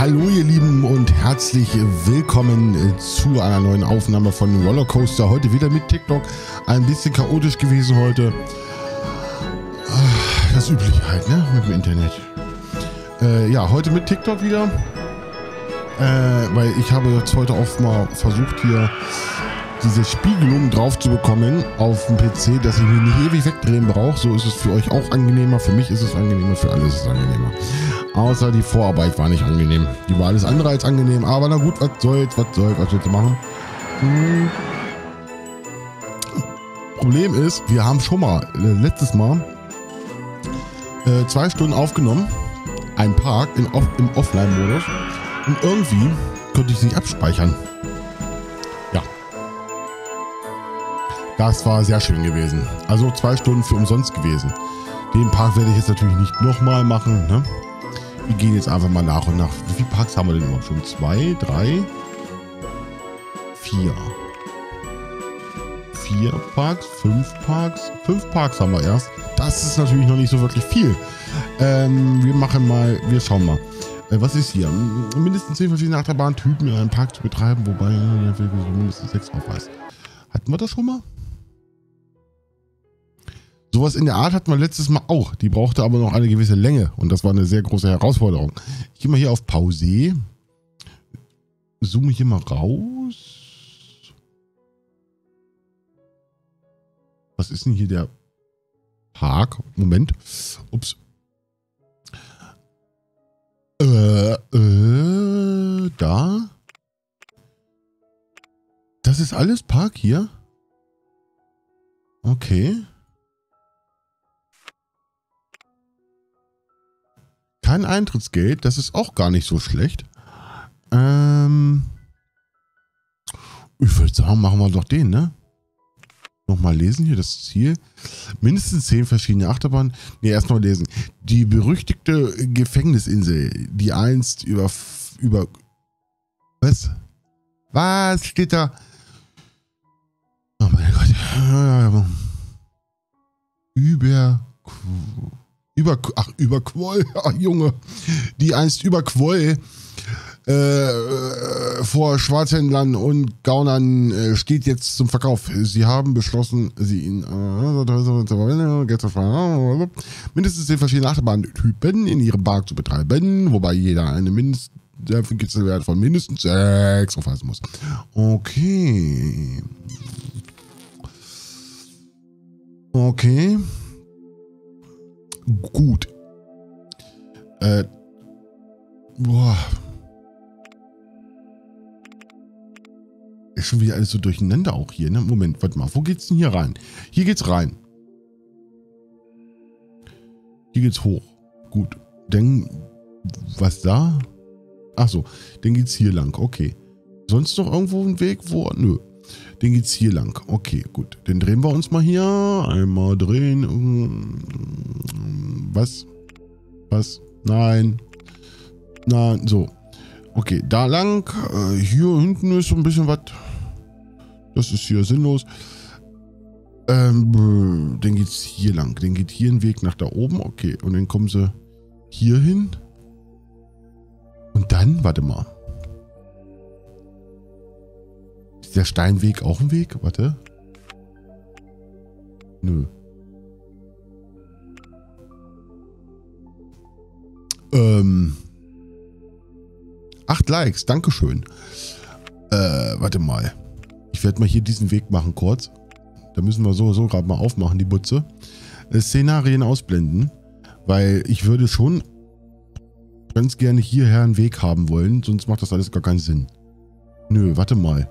Hallo ihr Lieben und herzlich willkommen zu einer neuen Aufnahme von Rollercoaster. Heute wieder mit TikTok. Ein bisschen chaotisch gewesen heute. Das Übliche halt, ne? Mit dem Internet. Ja, heute mit TikTok wieder. Weil ich habe jetzt heute auch mal versucht, hier diese Spiegelung drauf zu bekommen auf dem PC, dass ich mich nicht ewig wegdrehen brauche. So ist es für euch auch angenehmer. Für mich ist es angenehmer, für alle ist es angenehmer. Außer die Vorarbeit war nicht angenehm. Die war alles andere als angenehm. Aber na gut, was soll's machen? Problem ist, wir haben schon mal letztes Mal 2 Stunden aufgenommen. Ein Park im Offline-Modus. Und irgendwie konnte ich es nicht abspeichern. Ja. Das war sehr schön gewesen. Also 2 Stunden für umsonst gewesen. Den Park werde ich jetzt natürlich nicht nochmal machen, ne? Wir gehen jetzt einfach mal nach und nach. Wie viele Parks haben wir denn überhaupt schon? 2, 3, 4. 4 Parks, 5 Parks. 5 Parks haben wir erst. Das ist natürlich noch nicht so wirklich viel. Wir schauen mal. Was ist hier? Mindestens 10 verschiedene Achterbahntypen in einem Park zu betreiben, wobei mindestens 6 aufweist. Hatten wir das schon mal? Sowas in der Art hatten wir letztes Mal auch. Die brauchte aber noch eine gewisse Länge. Und das war eine sehr große Herausforderung. Ich gehe mal hier auf Pause. Zoome hier mal raus. Was ist denn hier der Park? Moment. Ups. Da. Das ist alles Park hier? Okay. Kein Eintrittsgeld, das ist auch gar nicht so schlecht. Ich würde sagen, machen wir doch den, ne? Nochmal lesen hier das Ziel. Mindestens 10 verschiedene Achterbahnen. Ne, erstmal lesen. Die berüchtigte Gefängnisinsel, die einst über was? Was steht da? Oh mein Gott. Überquoll, Junge, die einst überquoll vor Schwarzhändlern und Gaunern steht jetzt zum Verkauf. Sie haben beschlossen, sie in mindestens 10 verschiedene Achterbahntypen in ihrem Park zu betreiben, wobei jeder eine Mindestwert von mindestens 6 aufweisen muss. Okay. Okay. Gut. Boah. Ist schon wieder alles so durcheinander auch hier, ne? Moment, warte mal. Wo geht's denn hier rein? Hier geht's rein. Hier geht's hoch. Gut. Dann, was da? Ach so. Dann geht's hier lang. Okay. Sonst noch irgendwo ein Weg, wo? Nö. Dann geht's hier lang. Okay, gut. Dann drehen wir uns mal hier. Einmal drehen. Was? Was? Nein. Nein, so. Okay, da lang. Hier hinten ist so ein bisschen was. Das ist hier sinnlos. Dann geht's hier lang. Dann geht hier ein Weg nach da oben. Okay, und dann kommen sie hier hin. Und dann, warte mal. Ist der Steinweg auch ein Weg? Warte. Nö. 8 Likes, dankeschön. Warte mal. Ich werde mal hier diesen Weg machen kurz. Da müssen wir so gerade mal aufmachen, die Butze. Szenarien ausblenden. Weil ich würde schon ganz gerne hierher einen Weg haben wollen. Sonst macht das alles gar keinen Sinn. Nö, warte mal.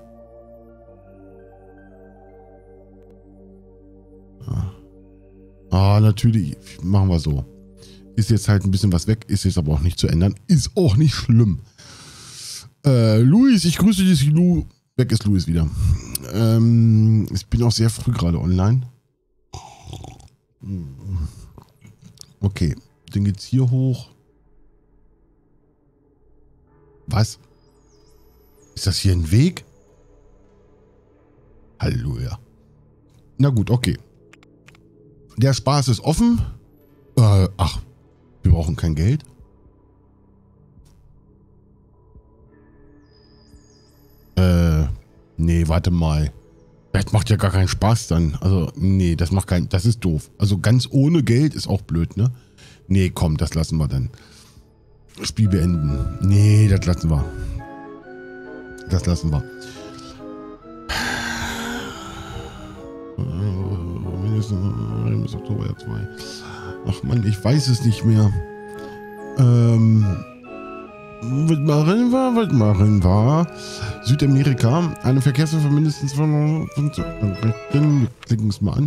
Natürlich. Machen wir so. Ist jetzt halt ein bisschen was weg. Ist jetzt aber auch nicht zu ändern. Ist auch nicht schlimm. Luis, ich grüße dich, Lu. Weg ist Luis wieder. Ich bin auch sehr früh gerade online. Okay, dann geht's hier hoch. Was? Ist das hier ein Weg? Halleluja. Na gut, okay. Der Spaß ist offen. Ach, wir brauchen kein Geld. Nee, warte mal. Das macht ja gar keinen Spaß dann. Also, nee, das macht keinen. Das ist doof. Also ganz ohne Geld ist auch blöd, ne? Nee, komm, das lassen wir dann. Spiel beenden. Nee, das lassen wir. Das lassen wir. Mindestens Oktober 2. Ach Mann, ich weiß es nicht mehr. Was machen wir? Südamerika. Eine Verkehrshilfe von mindestens. Wir klicken es mal an.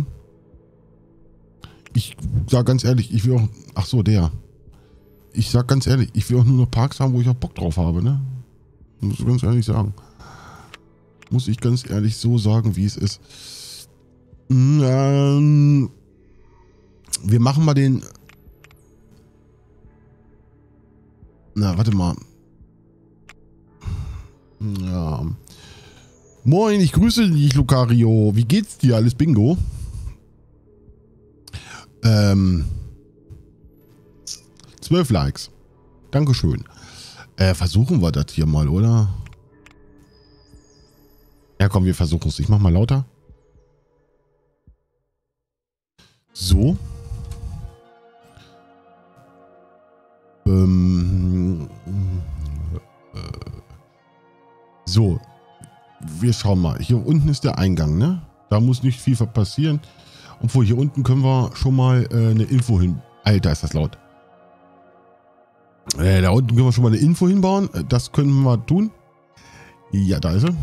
Ich sag ganz ehrlich, ich will auch. Ach so, der. Ich sag ganz ehrlich, ich will auch nur noch Parks haben, wo ich auch Bock drauf habe, ne? Muss ich ganz ehrlich sagen. Muss ich ganz ehrlich so sagen, wie es ist. Wir machen mal den. Na, warte mal. Ja. Moin, ich grüße dich, Lucario. Wie geht's dir? Alles Bingo? 12 Likes. Dankeschön. Versuchen wir das hier mal, oder? Ja, komm, wir versuchen es. Ich mach mal lauter. So. So. Wir schauen mal. Hier unten ist der Eingang, ne? Da muss nicht viel passieren. Obwohl, hier unten können wir schon mal eine Info hin... Alter, ist das laut. Da unten können wir schon mal eine Info hinbauen. Das können wir tun. Ja, da ist er.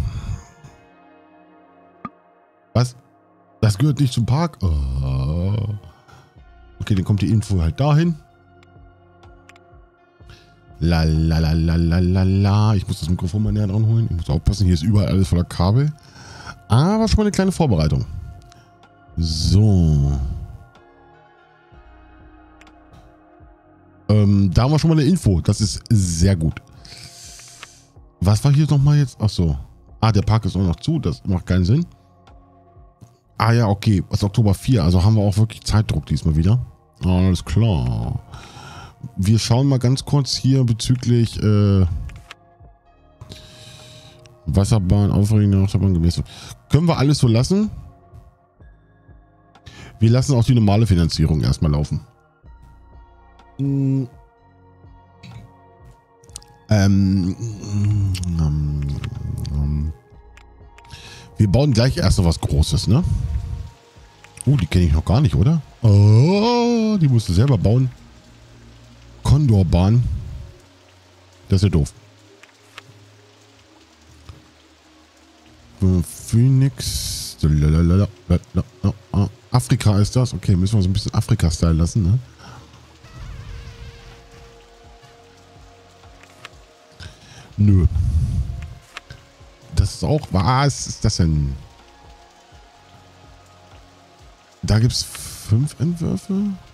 Was? Das gehört nicht zum Park? Oh. Okay, dann kommt die Info halt dahin. La la la la la la la. Ich muss das Mikrofon mal näher dran holen. Ich muss aufpassen, hier ist überall alles voller Kabel. Aber schon mal eine kleine Vorbereitung. So. Da haben wir schon mal eine Info. Das ist sehr gut. Was war hier nochmal jetzt? Ach so. Ah, der Park ist auch noch zu. Das macht keinen Sinn. Ah ja, okay. Das ist Oktober 4. Also haben wir auch wirklich Zeitdruck diesmal wieder. Alles klar. Wir schauen mal ganz kurz hier bezüglich Wasserbahn, aufregende Wasserbahn gemäß. Können wir alles so lassen? Wir lassen auch die normale Finanzierung erstmal laufen. Wir bauen gleich erst noch was Großes, ne? Die kenne ich noch gar nicht, oder? Oh, die musst du selber bauen. Kondorbahn. Das ist ja doof. Phoenix. Afrika ist das. Okay, müssen wir so ein bisschen Afrika-Style lassen, ne? Nö. Das ist auch... Was ist das denn? Da gibt es 5 Entwürfe.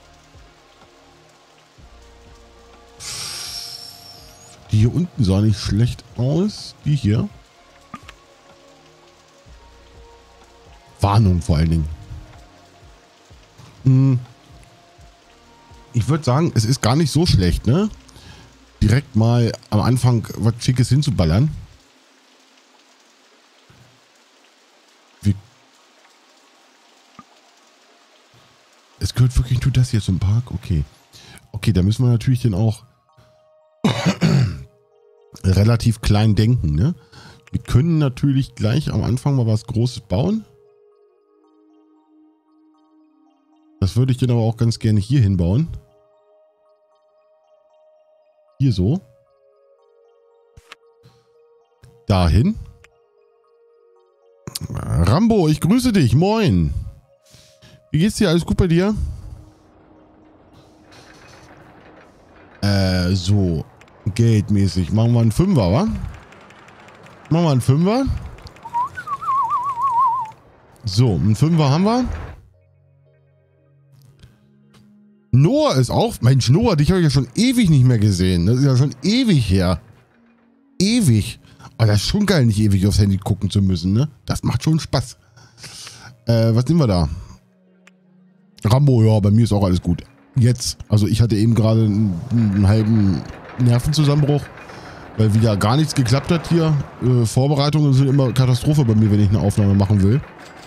Die hier unten sah nicht schlecht aus. Die hier. Warnung vor allen Dingen. Ich würde sagen, es ist gar nicht so schlecht, ne? Direkt mal am Anfang was Schickes hinzuballern. Es gehört wirklich nur das hier zum Park? Okay. Okay, da müssen wir natürlich dann auch relativ klein denken, ne? Wir können natürlich gleich am Anfang mal was Großes bauen. Das würde ich dann aber auch ganz gerne hier hinbauen. Hier so. Dahin. Rambo, ich grüße dich. Moin. Wie geht's dir? Alles gut bei dir? So. Geldmäßig. Machen wir einen Fünfer, wa? Machen wir einen Fünfer. So, einen Fünfer haben wir. Noah ist auch... Mensch, Noah, dich habe ich ja schon ewig nicht mehr gesehen. Das ist ja schon ewig her. Ewig. Aber das ist schon geil, nicht ewig aufs Handy gucken zu müssen, ne? Das macht schon Spaß. Was nehmen wir da? Rambo, ja, bei mir ist auch alles gut. Jetzt, also ich hatte eben gerade einen halben Nervenzusammenbruch. Weil wieder gar nichts geklappt hat hier. Vorbereitungen sind immer Katastrophe bei mir, wenn ich eine Aufnahme machen will.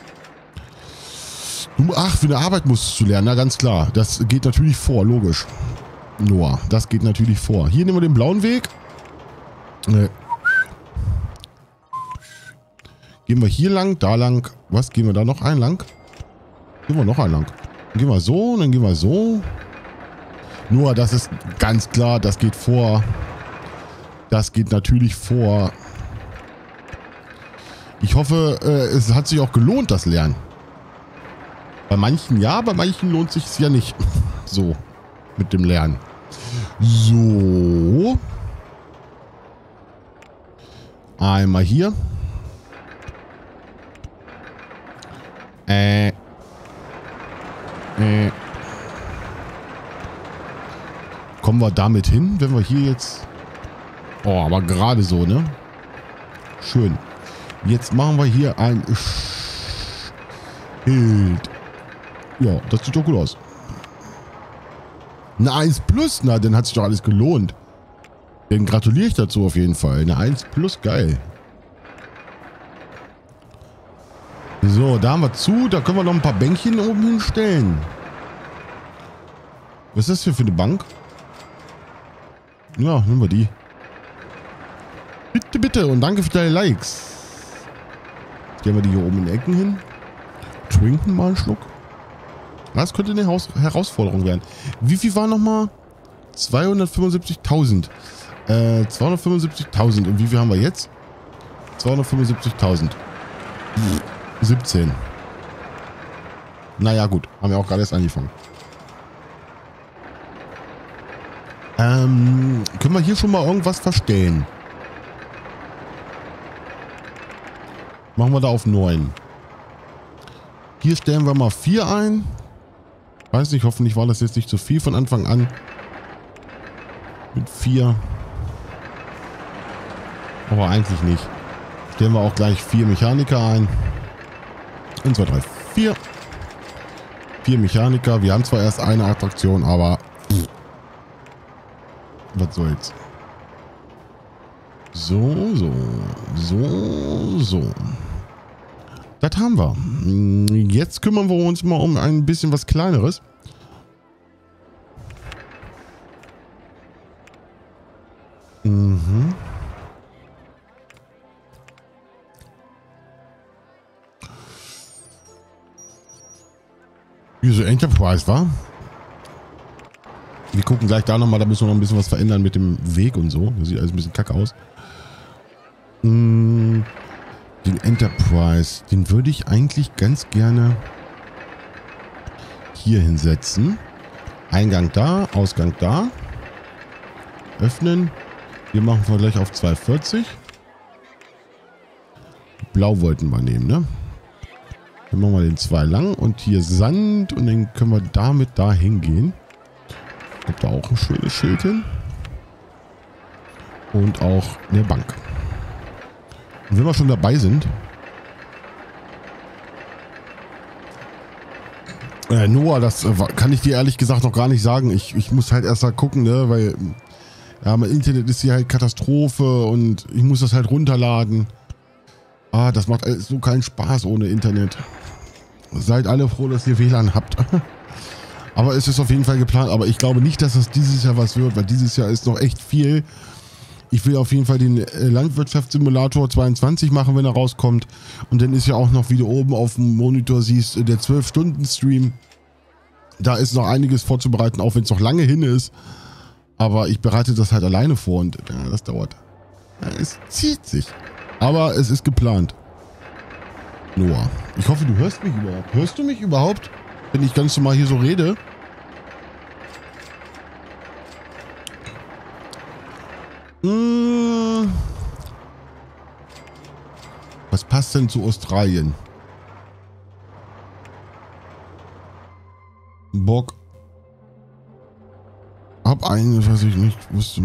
Ach, für eine Arbeit musst du lernen, na ganz klar. Das geht natürlich vor, logisch. Noah, das geht natürlich vor. Hier nehmen wir den blauen Weg. Gehen wir hier lang, da lang. Was, gehen wir da noch ein lang? Gehen wir noch ein lang. Dann gehen wir so, dann gehen wir so. Nur, das ist ganz klar, das geht vor. Das geht natürlich vor. Ich hoffe, es hat sich auch gelohnt, das Lernen. Bei manchen ja, bei manchen lohnt sich es ja nicht. So, mit dem Lernen. So. Einmal hier. Kommen wir damit hin, wenn wir hier jetzt... Oh, aber gerade so, ne? Schön. Jetzt machen wir hier ein Schild. Ja, das sieht doch gut aus. Eine 1 plus, na, dann hat sich doch alles gelohnt. Dann gratuliere ich dazu auf jeden Fall. Eine 1 plus, geil. So, da haben wir zu. Da können wir noch ein paar Bänkchen oben hinstellen. Was ist das hier für eine Bank? Ja, nehmen wir die. Bitte, bitte. Und danke für deine Likes. Stellen wir die hier oben in die Ecken hin. Trinken mal einen Schluck. Das könnte eine Herausforderung werden. Wie viel war nochmal? 275.000. 275.000. Und wie viel haben wir jetzt? 275.000. 17. Naja, gut. Haben wir auch gerade erst angefangen. Können wir hier schon mal irgendwas verstellen? Machen wir da auf 9. Hier stellen wir mal 4 ein. Weiß nicht, hoffentlich war das jetzt nicht zu viel von Anfang an. Mit 4. Aber eigentlich nicht. Stellen wir auch gleich 4 Mechaniker ein. 1, 2, 3, 4. 4 Mechaniker. Wir haben zwar erst eine Attraktion, aber... Was soll's. So, so. So, so. Das haben wir. Jetzt kümmern wir uns mal um ein bisschen was Kleineres. Mhm. Wie so Enterprise, war? Wir gucken gleich da nochmal, da müssen wir noch ein bisschen was verändern mit dem Weg und so. Das sieht alles ein bisschen kacke aus. Den Enterprise, den würde ich eigentlich ganz gerne hier hinsetzen. Eingang da, Ausgang da. Öffnen. Wir machen wir gleich auf 240. Blau wollten wir nehmen, ne? Dann machen wir den 2 lang und hier Sand und dann können wir damit da hingehen. Kommt da auch ein schönes Schild hin. Und auch eine Bank. Und wenn wir schon dabei sind. Noah, das kann ich dir ehrlich gesagt noch gar nicht sagen. Ich muss halt erst mal gucken, ne, weil ja, mein Internet ist hier halt Katastrophe und ich muss das halt runterladen. Ah, das macht so keinen Spaß ohne Internet. Seid alle froh, dass ihr WLAN habt. Aber es ist auf jeden Fall geplant. Aber ich glaube nicht, dass das dieses Jahr was wird, weil dieses Jahr ist noch echt viel. Ich will auf jeden Fall den Landwirtschaftssimulator 22 machen, wenn er rauskommt. Und dann ist ja auch noch, wie du oben auf dem Monitor siehst, der 12-Stunden-Stream. Da ist noch einiges vorzubereiten, auch wenn es noch lange hin ist. Aber ich bereite das halt alleine vor und ja, das dauert. Ja, es zieht sich. Aber es ist geplant. Noah, ich hoffe, du hörst mich überhaupt. Hörst du mich überhaupt, wenn ich ganz normal hier so rede? Was passt denn zu Australien? Bock. Hab einen, was ich nicht wusste.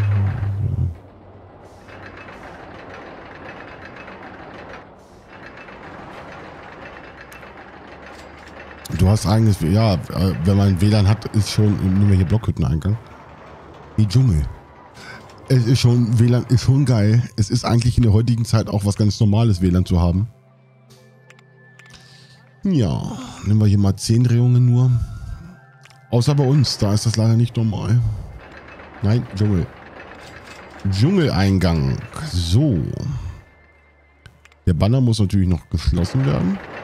Du hast eigenes, ja, wenn man WLAN hat, ist schon, nehmen wir hier Blockhütteneingang. Die Dschungel. Es ist schon, WLAN ist schon geil. Es ist eigentlich in der heutigen Zeit auch was ganz Normales, WLAN zu haben. Ja, nehmen wir hier mal 10 Drehungen nur. Außer bei uns, da ist das leider nicht normal. Nein, Dschungel. Dschungeleingang. So. Der Banner muss natürlich noch geschlossen werden.